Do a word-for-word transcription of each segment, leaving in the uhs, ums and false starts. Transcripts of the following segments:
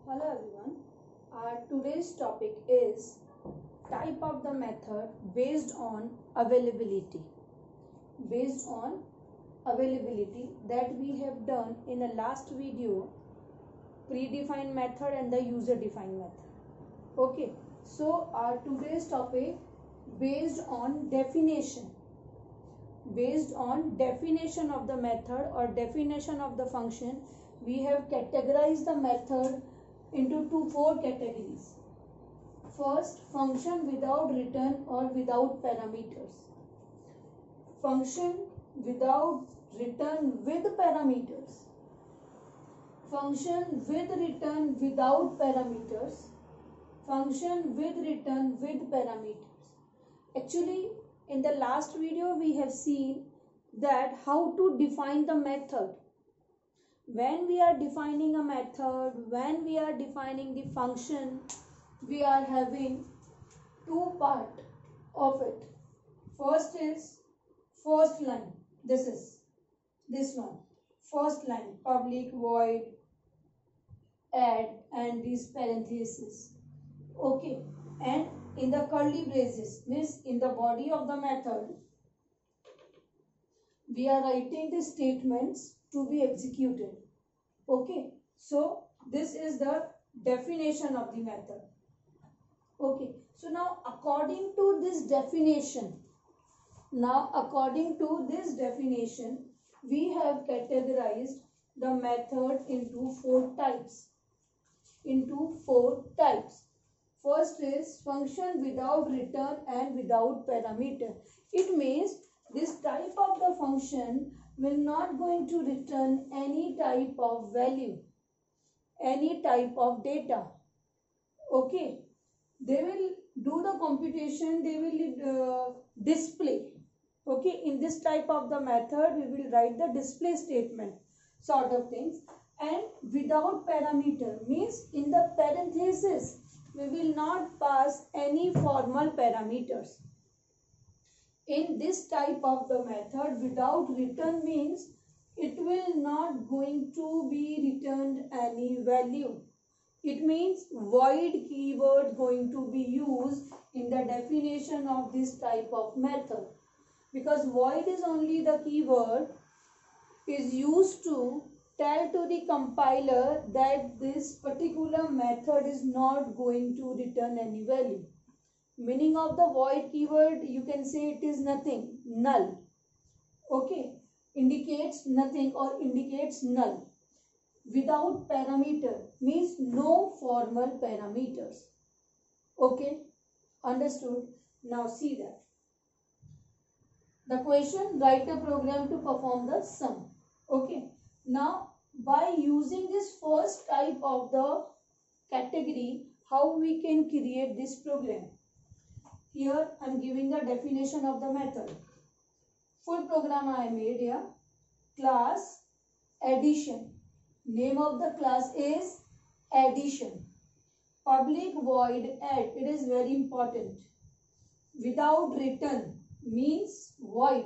Hello everyone. Our today's topic is type of the method based on availability. Based on availability that we have done in the last video, predefined method and the user defined method. Okay, so our today's topic based on definition. Based on definition of the method or definition of the function, we have categorized the method into two four categories. First, function without return or without parameters. Function without return with parameters. Function with return without parameters. Function with return with parameters. Actually, in the last video we have seen that how to define the method. When we are defining a method, when we are defining the function, we are having two part of it. First is first line. This is this one. First line, public void add and these parentheses. Okay, and in the curly braces means in the body of the method, we are writing the statements to be executed. Okay, so this is the definition of the method. Okay, so now according to this definition, now according to this definition, we have categorized the method into four types. Into four types. First is function without return and without parameter. It means this type of the function will not going to return any type of value, any type of data. Okay, they will do the computation, they will uh, display. Okay, in this type of the method we will write the display statement sort of things. And without parameter means in the parenthesis we will not pass any formal parameters. In this type of the method, without return means it will not going to be returned any value. It means void keyword going to be used in the definition of this type of method, because void is only the keyword is used to tell to the compiler that this particular method is not going to return any value. Meaning of the void keyword, you can say it is nothing, null. Okay, indicates nothing or indicates null. Without parameter means no formal parameters. Okay, understood? Now see that. The question, write a program to perform the sum. Okay, now by using this first type of the category, how we can create this program? Here I am giving the definition of the method. Full program I made here. Class addition. Name of the class is addition. Public void add. It is very important. Without return means void.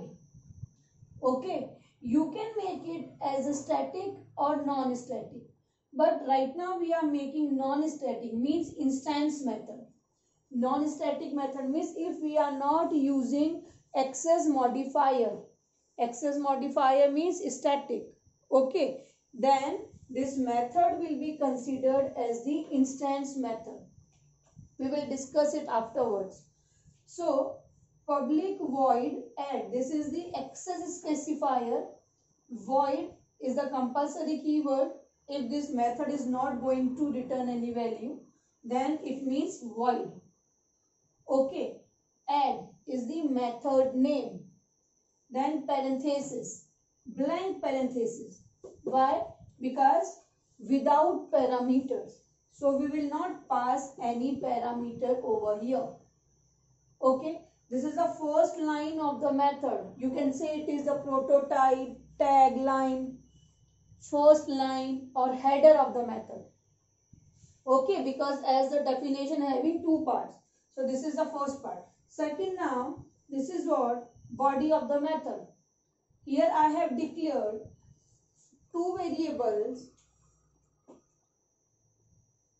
Okay. You can make it as a static or non-static. But right now we are making non-static means instance method. Non-static method means if we are not using access modifier. Access modifier means static. Okay. Then this method will be considered as the instance method. We will discuss it afterwards. So public void add. This is the access specifier. Void is the compulsory keyword. If this method is not going to return any value, then it means void. Okay, add is the method name. Then parenthesis, blank parenthesis. Why? Because without parameters. So we will not pass any parameter over here. Okay, this is the first line of the method. You can say it is the prototype, tagline, first line or header of the method. Okay, because as the definition having two parts. So this is the first part. Second, now this is what body of the method. Here I have declared two variables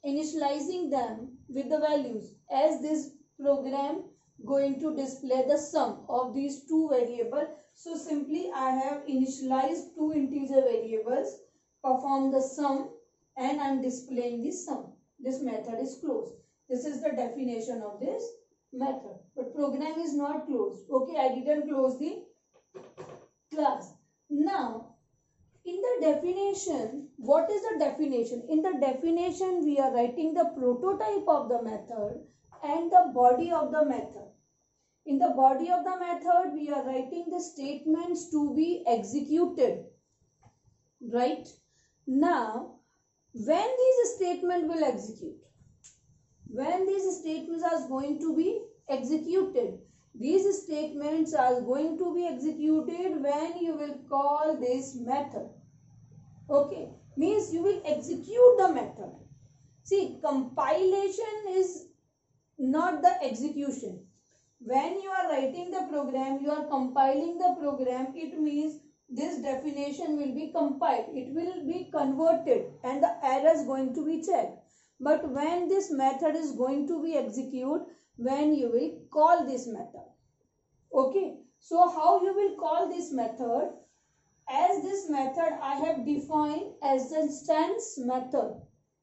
initializing them with the values, as this program going to display the sum of these two variables. So simply I have initialized two integer variables, perform the sum, and I am displaying the sum. This method is closed. This is the definition of this method. But program is not closed. Okay, I didn't close the class. Now, in the definition, what is the definition? In the definition, we are writing the prototype of the method and the body of the method. In the body of the method, we are writing the statements to be executed. Right? Now, when these statements will execute? When these statements are going to be executed? These statements are going to be executed when you will call this method. Okay, means you will execute the method. See, compilation is not the execution. When you are writing the program, you are compiling the program, it means this definition will be compiled. It will be converted and the error is going to be checked. But when this method is going to be executed, when you will call this method. Okay, so how you will call this method? As this method I have defined as the instance method.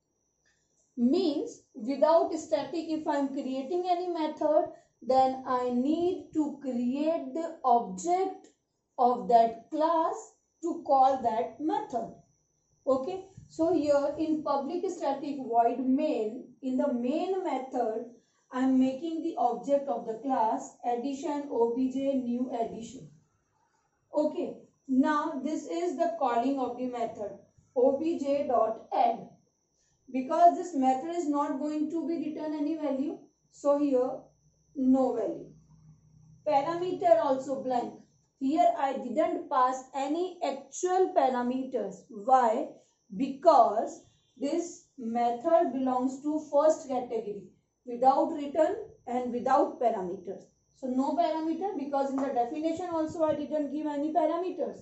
Means without static, if I am creating any method, then I need to create the object of that class to call that method. Okay, so here in public static void main, in the main method, I am making the object of the class addition obj new addition. Okay, now this is the calling of the method obj dot add. Because this method is not going to be return any value, so here no value. Parameter also blank. Here I didn't pass any actual parameters. Why? Because this method belongs to first category, without return and without parameters. So no parameter, because in the definition also I didn't give any parameters.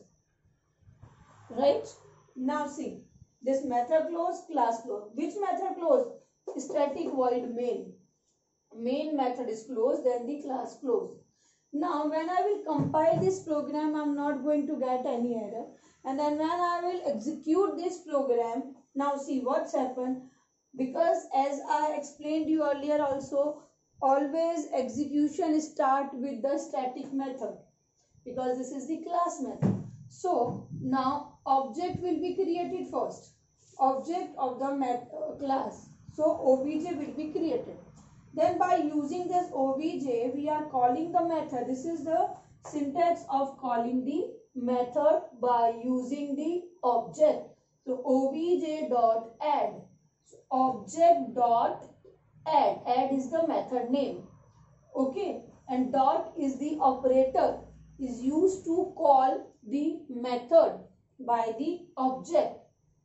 Right? Now see, this method close, class close. Which method close? Static void main. Main method is closed, then the class closed. Now when I will compile this program, I am not going to get any error. And then when I will execute this program, now see what's happened. Because as I explained you earlier also, always execution start with the static method. Because this is the class method. So now object will be created first. Object of the met uh, class. So obj will be created. Then by using this obj, we are calling the method. This is the syntax of calling the method by using the object. So obj dot add. So object dot add. Add is the method name. Okay. And dot is the operator. Is used to call the method by the object.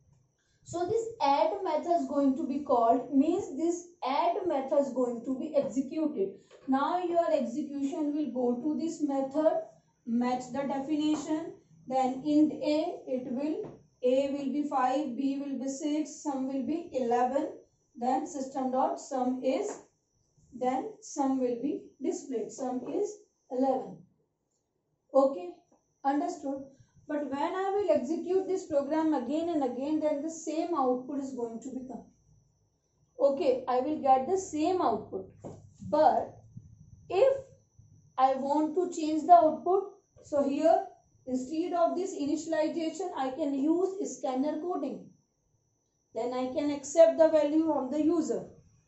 So this add method is going to be called, means this add method is going to be executed. Now your execution will go to this method, match the definition, then int a, it will, a will be five, b will be six, sum will be eleven, then system dot sum is, then sum will be displayed, sum is eleven. Okay, understood? But when I will execute this program again and again, then the same output is going to become. Okay, I will get the same output. But if I want to change the output, so here instead of this initialization, I can use scanner coding. Then I can accept the value of the user.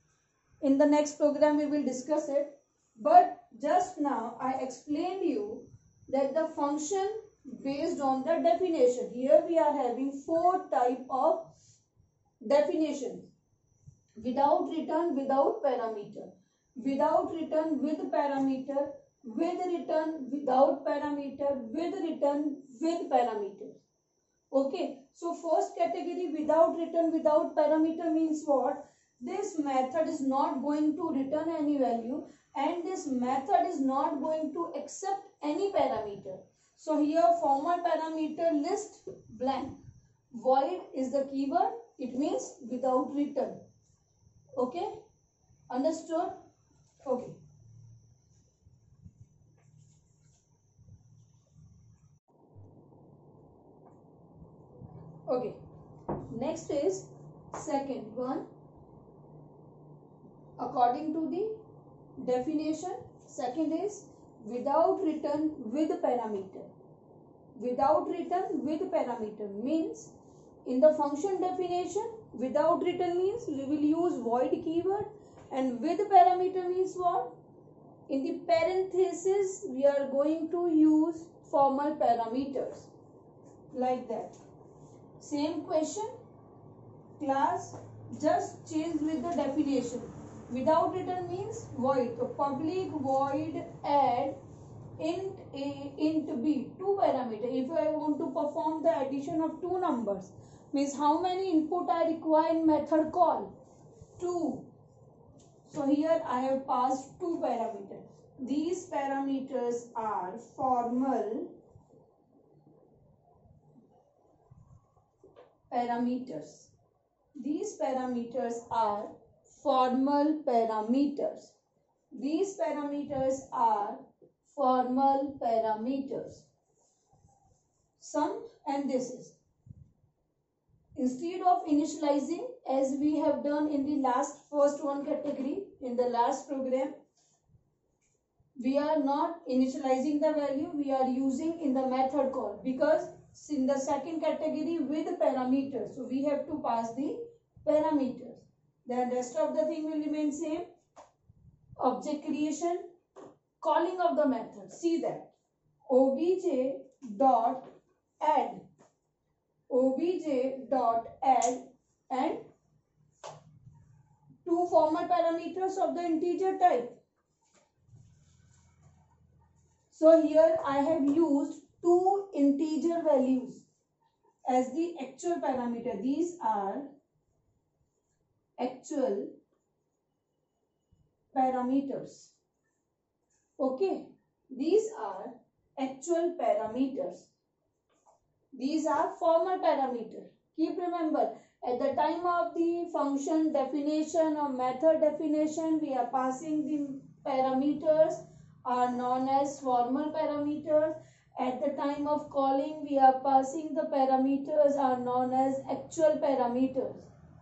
In the next program, we will discuss it. But just now, I explained you that the function based on the definition. Here we are having four type of definitions. Without return, without parameter. Without return, with parameter. With return, without parameter. With return, with parameter. Okay. So first category, without return, without parameter means what? This method is not going to return any value, and this method is not going to accept any parameter. So here formal parameter list blank. Void is the keyword. It means without return. Okay, understood? Okay. Okay, next is second one. According to the definition, second is without return with parameter. Without return with parameter means in the function definition, without return means we will use void keyword, and with parameter means what? In the parenthesis we are going to use formal parameters, like that. Same question, class, just change with the definition. Without return means void. So public void add int a, int b, two parameter. If I want to perform the addition of two numbers, means how many input I require in method call? Two. So here I have passed two parameters. These parameters are formal parameters. These parameters are formal parameters. These parameters are formal parameters. Sum and this is. Instead of initializing, as we have done in the last first one category, in the last program, we are not initializing the value, we are using in the method call, because in the second category with parameters, so we have to pass the parameters. Then rest of the thing will remain same. Object creation, calling of the method. See that obj dot add, obj dot add, and two formal parameters of the integer type. So here I have used two integer values as the actual parameter. These are actual parameters. Okay, these are actual parameters. These are formal parameters. Keep remember, at the time of the function definition or method definition, we are passing the parameters are known as formal parameters. At the time of calling, we are passing the parameters are known as actual parameters.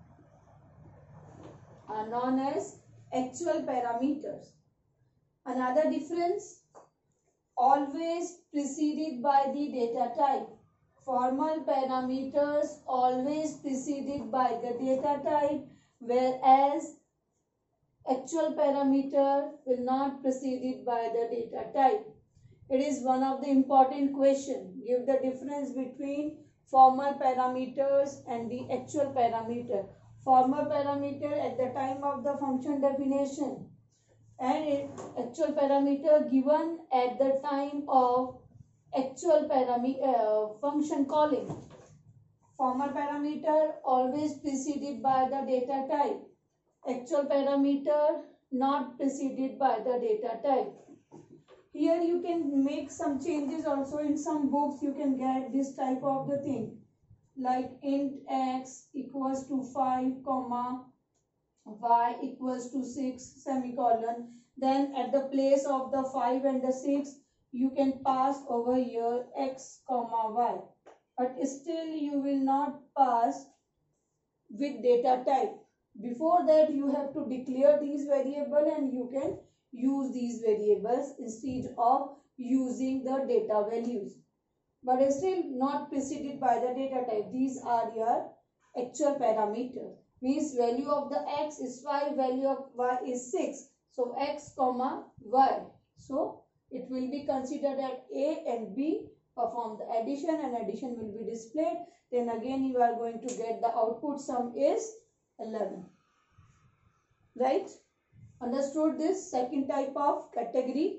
Are known as actual parameters. Another difference, always preceded by the data type. Formal parameters always preceded by the data type, whereas actual parameter will not preceded by the data type. It is one of the important question. Give the difference between formal parameters and the actual parameter. Formal parameter at the time of the function definition, and it, actual parameter given at the time of actual parameter uh, function calling. Formal parameter always preceded by the data type. Actual parameter not preceded by the data type. Here you can make some changes also. In some books you can get this type of the thing, like int x equals to five comma y equals to six semicolon. Then at the place of the five and the six you can pass over here x comma y, but still you will not pass with data type. Before that you have to declare these variables and you can use these variables instead of using the data values, but still not preceded by the data type. These are your actual parameters. Means value of the x is five, value of y is six. So x comma y. So it will be considered that A and B perform the addition and addition will be displayed. Then again you are going to get the output sum is eleven. Right? Understood this second type of category?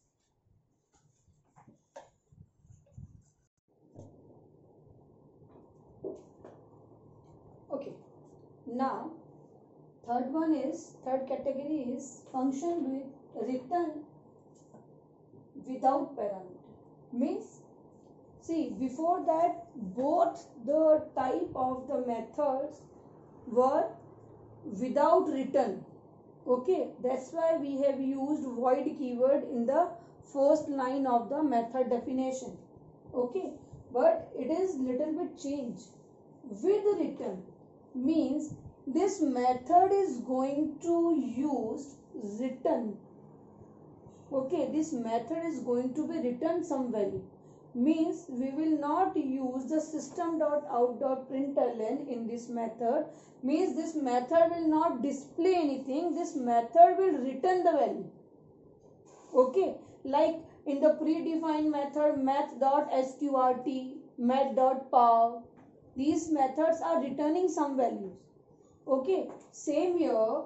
Okay. Now third one is, third category is function with return without parameter. Means, see, before that both the type of the methods were without return. Okay, that's why we have used void keyword in the first line of the method definition. Okay, but it is little bit change. With return means this method is going to use return. Okay, this method is going to be return some value. Means we will not use the system.out.println in this method. Means this method will not display anything. This method will return the value. Okay, like in the predefined method math.sqrt, math.pow, these methods are returning some values. Okay, same here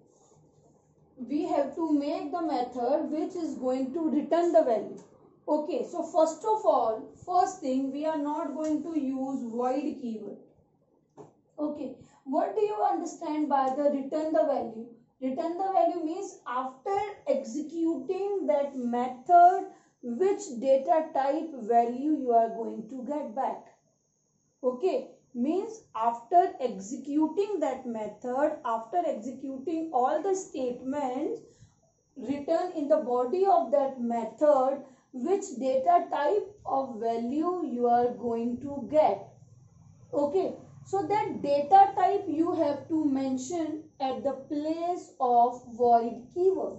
we have to make the method which is going to return the value. Okay, so first of all, first thing, we are not going to use void keyword. Okay, what do you understand by the return the value? Return the value means after executing that method, which data type value you are going to get back. Okay, means after executing that method, after executing all the statements, return in the body of that method which data type of value you are going to get. Okay, so that data type you have to mention at the place of void keyword.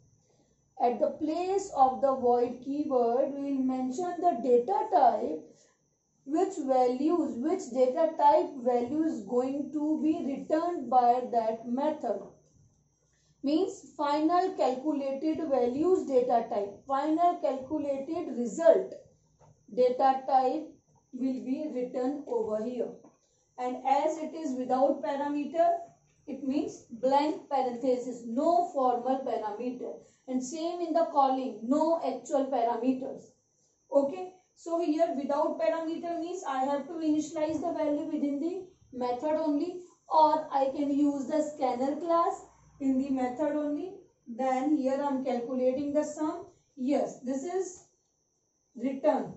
At the place of the void keyword, we will mention the data type which values, which data type value is going to be returned by that method. Means final calculated values data type, final calculated result data type will be written over here. And as it is without parameter, it means blank parenthesis, no formal parameter. And same in the calling, no actual parameters. Okay, so here without parameter means I have to initialize the value within the method only, or I can use the scanner class in the method only. Then here I am calculating the sum. Yes, this is return.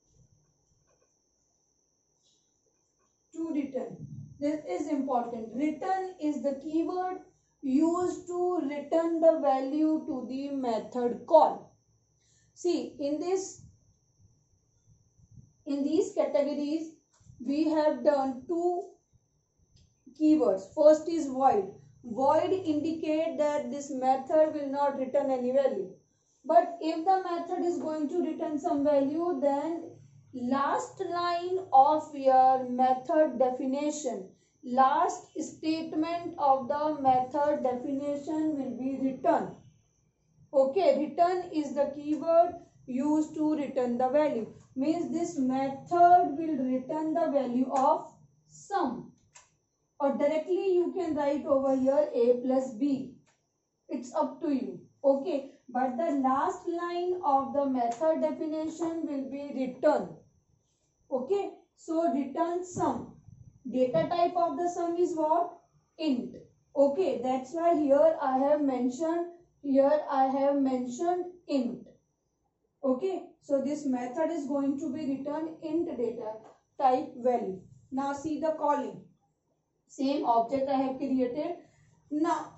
To return. This is important. Return is the keyword used to return the value to the method call. See, in this, in these categories, we have done two keywords. First is void. Void indicate that this method will not return any value. But if the method is going to return some value, then last line of your method definition, last statement of the method definition will be return. Okay, return is the keyword used to return the value. Means this method will return the value of sum. Or directly you can write over here a plus b. It's up to you. Okay, but the last line of the method definition will be return. Okay, so return sum. Data type of the sum is what? Int. Okay, that's why here I have mentioned, here I have mentioned int. Okay, so this method is going to be returned int data type value. Now see the calling. Same object I have created. Now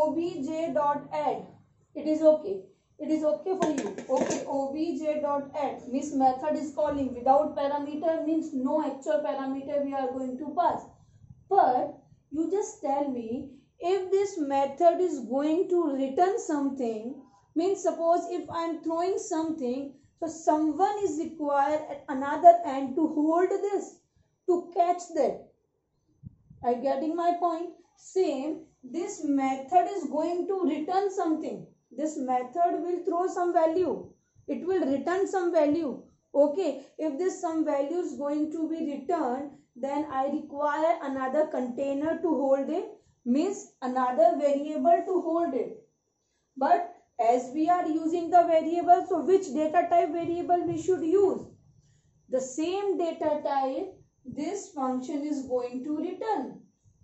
obj.add. It is okay. It is okay for you. Okay, obj.add means method is calling without parameter, means no actual parameter we are going to pass. But you just tell me if this method is going to return something, means suppose if I am throwing something, so someone is required at another end to hold this, to catch that. Are you getting my point? Same, this method is going to return something. This method will throw some value. It will return some value. Okay, if this some value is going to be returned, then I require another container to hold it, means another variable to hold it. But as we are using the variable, so which data type variable we should use? The same data type this function is going to return.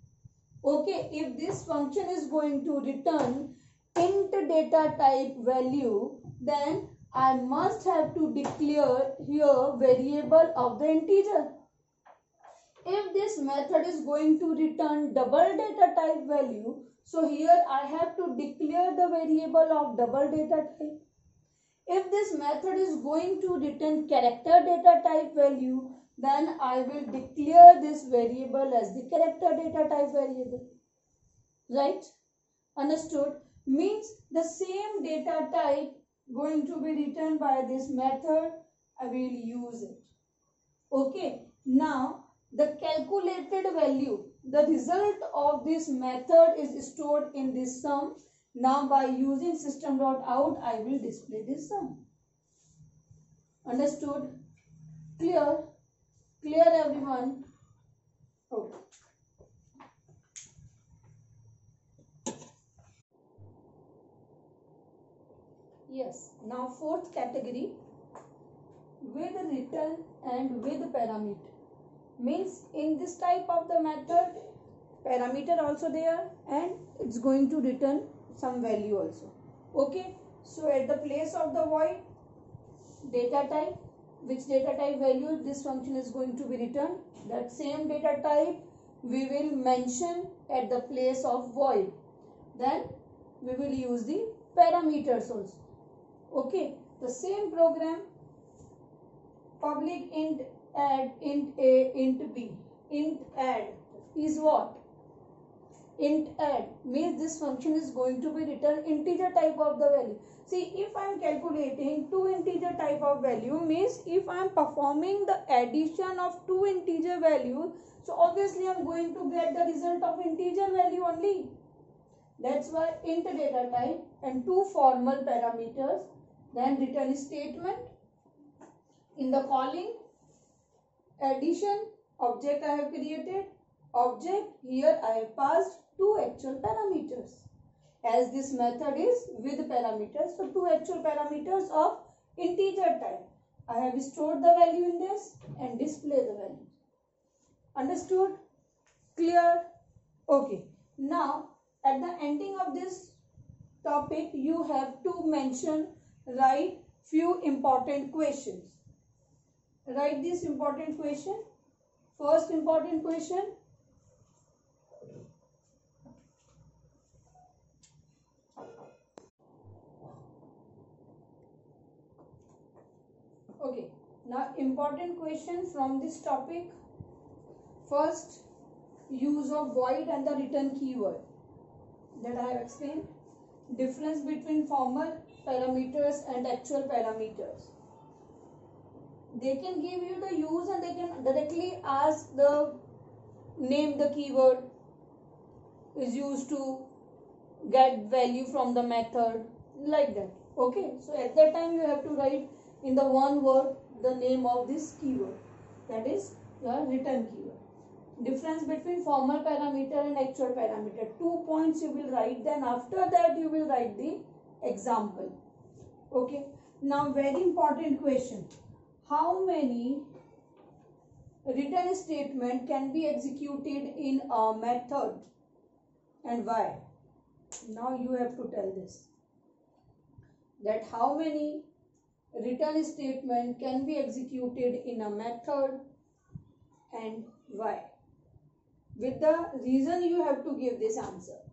Okay, if this function is going to return int data type value, then I must have to declare here variable of the integer. if this method is going to return double data type value, so here I have to declare the variable of double data type. If this method is going to return character data type value, then I will declare this variable as the character data type variable. Right? Understood? Means the same data type going to be written by this method, I will use it. Okay. Now, the calculated value, the result of this method is stored in this sum. Now, by using system.out, I will display this sum. Understood? Clear? Clear, everyone? Okay. Yes. Now, fourth category, with return and with parameter. Means in this type of the method, parameter also there and it's going to return some value also. Okay. So at the place of the void, data type, which data type value this function is going to be returned, that same data type we will mention at the place of void. Then we will use the parameters also. Okay. The same program, public int add, int a, int b. Int add is what? Int add means this function is going to be returned integer type of the value. See, if I am calculating two integer type of value, means if I am performing the addition of two integer value, so obviously I am going to get the result of integer value only. That's why int data type and two formal parameters, then return statement. In the calling, addition, object I have created, object, here I have passed two actual parameters. As this method is with parameters, so two actual parameters of integer type. I have stored the value in this and display the value. Understood? Clear? Okay. Now, at the ending of this topic, you have to mention, write few important questions. Write this important question. First important question. Okay. Now important question from this topic. First, use of void and the return keyword that I have explained. Difference between formal parameters and actual parameters. They can give you the use and they can directly ask the name the keyword is used to get value from the method, like that. Okay, so at that time you have to write in the one word the name of this keyword, that is your return keyword. Difference between formal parameter and actual parameter, two points you will write, then after that you will write the example. Okay, now very important question, how many return statement can be executed in a method and why? Now you have to tell this, that how many return statement can be executed in a method and why. With the reason you have to give this answer.